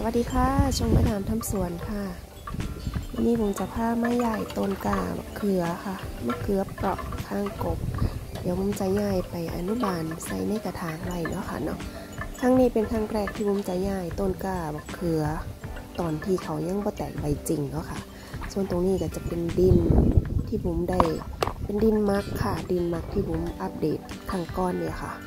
วัสดีค่ะช่องมาดามทำสวนค่ะวันนี้ผมจะพามาใหญ่ต้นกาบเขือค่ะมะเขือเปราะข้างกบเดี๋ยวผมจะย้ายไปอนุบาลใส่ในกระถางไว้เนาะค่ะเนาะครั้งนี้เป็นครั้งแรกที่ผมจะย้ายต้นกาบเขือตอนที่เขายังบ่แตกใบจริงเนาะค่ะส่วนตรงนี้ก็จะเป็นดินที่ผมได้เป็นดินมักค่ะดินมักที่ผมอัปเดตครั้งก้อนเนี่ยค่ะ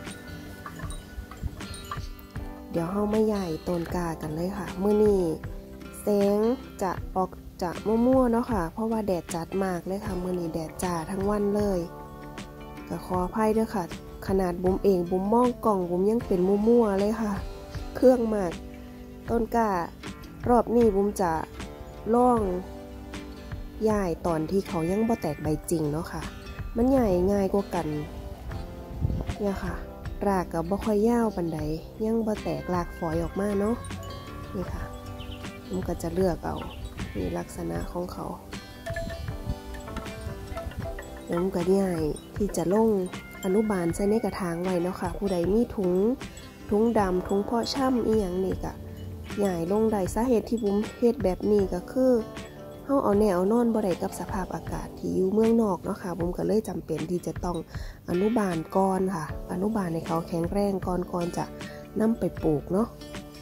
เดี๋ยวเรามาใหญ่ต้นกากันเลยค่ะมื้อนี้แสงจะออกจะมั่วๆเนาะค่ะเพราะว่าแดดจัดมากเลยค่ะมื้อนี้แดดจ้าทั้งวันเลยก็ขออภัยด้วยค่ะขนาดบุ๋มเองบุ๋มมองกล่องบุ๋มยังเป็นมั่วๆเลยค่ะเครื่องมากต้นการอบนี้บุ๋มจะล่องใหญ่ตอนที่เขายังบ่แตกใบจริงเนาะค่ะมันใหญ่ง่ายกว่ากันเนี่ยค่ะรากก็บ่ค่อยยาวปานใดยังบ่แตกรากฝอยออกมาเนาะนี่ค่ะผมก็จะเลือกเอานี่ลักษณะของเขาผมก็ใหญ่ที่จะลงอนุบาลใส่ในกระถางไว้เนาะค่ะผู้ใดมีถุงดำถุงเพาะช่ำอีหยังนี่ก็ใหญ่ลงได้สาเหตุที่ผมเฮ็ดแบบนี้ก็คือเฮาเอาแนวนอนบ่ได้กับสภาพอากาศที่อยู่เมืองนอกเนาะค่ะผมก็เลยจำเป็นที่จะต้องอนุบาลก่อนค่ะอนุบาลให้เขาแข็งแรงก่อนจะนำไปปลูกเนาะ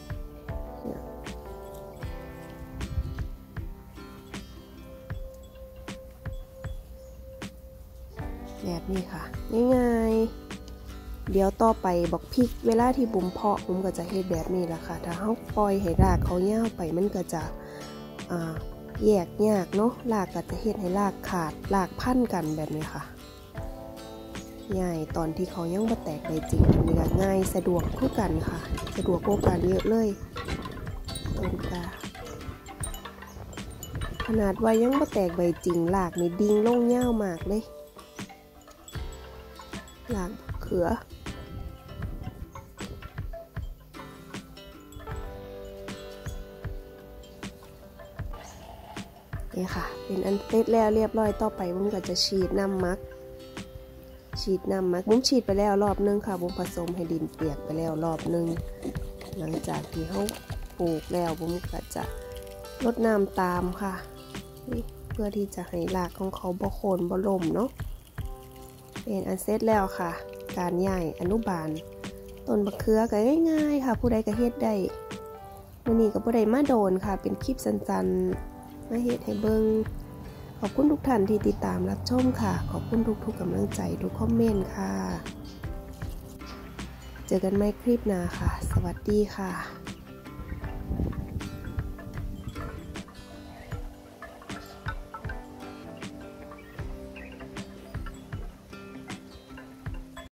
แบบนี้ค่ะง่ายๆเดี๋ยวต่อไปบอกพริกเวลาที่บุ๋มเพาะบุ๋มก็จะเฮ็ดแบบนี้แหละค่ะถ้าเฮาปล่อยให้รากเขายาวไปมันก็จะแยกยากเนาะรากก็จะเฮ็ดให้รากขาดรากพันกันแบบนี้ค่ะง่ายตอนที่เขายังบ่แตกใบจริงอันนี้ก็ง่ายสะดวกคู่กันค่ะสะดวกกว่ากันเยอะเลยต้นกาขนาดว่ายังบ่แตกใบจริงรากนี่ดิ่งลงยาวมากเลยรากเขือนี่ค่ะเป็นอันเสร็จแล้วเรียบร้อยต่อไปบุ้มก็จะฉีดน้ำมักบุ้มฉีดไปแล้วรอบนึงค่ะบุ้มผสมให้ดินเปียกไปแล้วรอบนึงหลังจากที่เขาปลูกแล้วบุ้มก็จะรดน้ำตามค่ะนี่เพื่อที่จะให้รากของเขาบ่โคนบ่ล่มเนาะเป็นอันเสร็จแล้วค่ะการย้ายอนุบาลต้นมะเขือก็ง่ายๆค่ะผู้ใดก็เฮ็ดได้วันนี้ก็บ่ได้มาโดนค่ะเป็นคลิปสั้นๆมาเฮ็ดให้เบิ่งขอบคุณทุกท่านที่ติดตามรับชมค่ะขอบคุณทุกกำลังใจทุกคอมเมนต์ค่ะเจอกันใหม่คลิปหน้าค่ะสวัสดีค่ะ